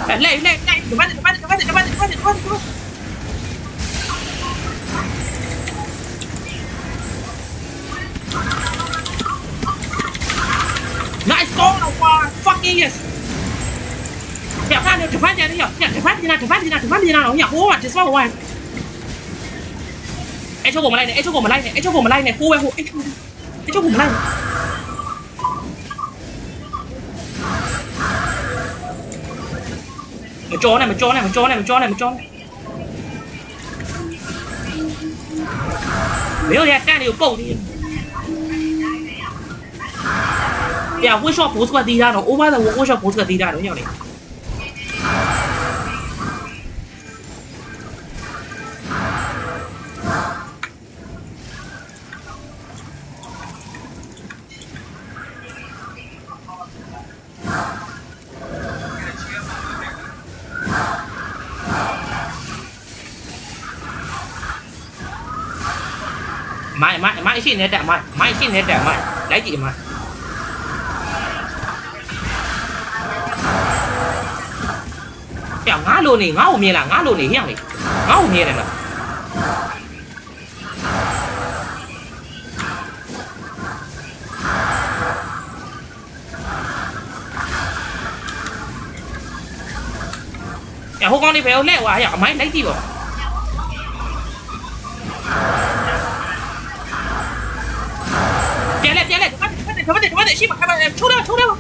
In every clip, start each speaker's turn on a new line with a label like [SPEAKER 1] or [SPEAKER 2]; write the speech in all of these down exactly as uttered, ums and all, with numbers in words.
[SPEAKER 1] lên lên lên đừng bắt đừng bắt đừng bắt đừng bắt đừng bắt đừng bắt đừng bắt nice goal nào qua fucking yesอย่าพลาดอย่าพลาดอย่าอย่าอย่าพลาดอย่าพลาดอย่าพลาดอย่าอย่าโอ้ยจะสู้วันไอ้เจ้าผมอะไรเนี่ยไอ้เจ้าผมอะไรเนี่ยไอ้เจ้าผมอะไรเนี่ยกูไอ้กูไอ้เจ้าไอ้เจ้าผมอะไรมันโจ้เนี่ยมันโจ้เนี่ยมันโจ้เนี่ยมันโจ้เนี่ยมันโจ้没有人干的有够的。呀，为啥不是个低价的？我问了，我为啥不是个低价的？要的。mãi mãi mãi xin hết đẹp mãi mãi xin hết đẹp mãi lấy chị mà kẹo ngã luôn này ngã hồn là ngã luôn này heo này ngã hồn này mà kẹo hô con đi phải lẹ quá kẹo máy lấy gì rồi chạy lên chạy lên bắt bắt bắt bắt bắt ship mà các bạn trốn đâu trốn đâu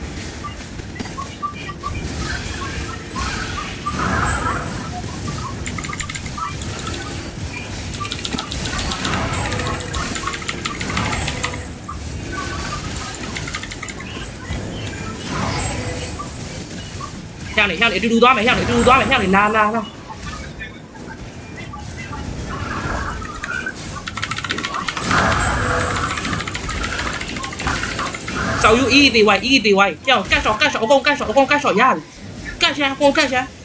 [SPEAKER 1] theo này theo này đi đu đó mày theo này đi đu đó mày theo này la la la sau yêu y thì hoài y thì hoài theo cái sọ cái sọ con cái sọ con cái sọ ya cái xe con cái xe